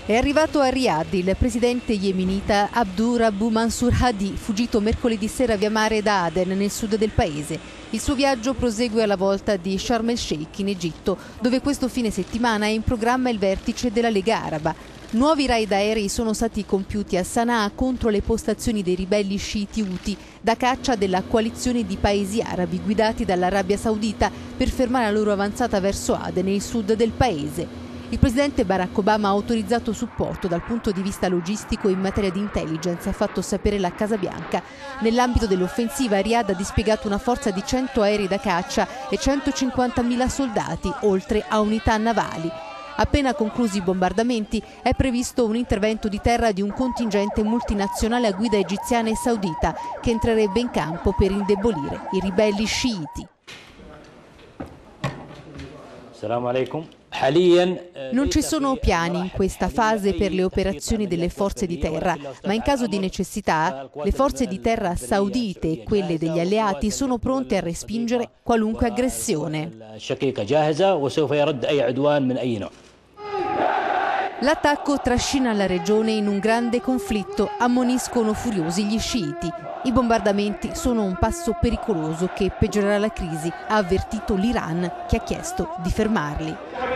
È arrivato a Riyadh il presidente yemenita Abdurrabbu Mansur Hadi, fuggito mercoledì sera via mare da Aden, nel sud del paese. Il suo viaggio prosegue alla volta di Sharm el-Sheikh in Egitto, dove questo fine settimana è in programma il vertice della Lega Araba. Nuovi raid aerei sono stati compiuti a Sana'a contro le postazioni dei ribelli sciiti Houthi, da caccia della coalizione di paesi arabi guidati dall'Arabia Saudita per fermare la loro avanzata verso Aden, nel sud del paese. Il presidente Barack Obama ha autorizzato supporto dal punto di vista logistico in materia di intelligence, ha fatto sapere la Casa Bianca. Nell'ambito dell'offensiva, Riyadh ha dispiegato una forza di 100 aerei da caccia e 150.000 soldati, oltre a unità navali. Appena conclusi i bombardamenti, è previsto un intervento di terra di un contingente multinazionale a guida egiziana e saudita che entrerebbe in campo per indebolire i ribelli sciiti. Non ci sono piani in questa fase per le operazioni delle forze di terra, ma in caso di necessità le forze di terra saudite e quelle degli alleati sono pronte a respingere qualunque aggressione. L'attacco trascina la regione in un grande conflitto, ammoniscono furiosi gli sciiti. I bombardamenti sono un passo pericoloso che peggiorerà la crisi, ha avvertito l'Iran, che ha chiesto di fermarli.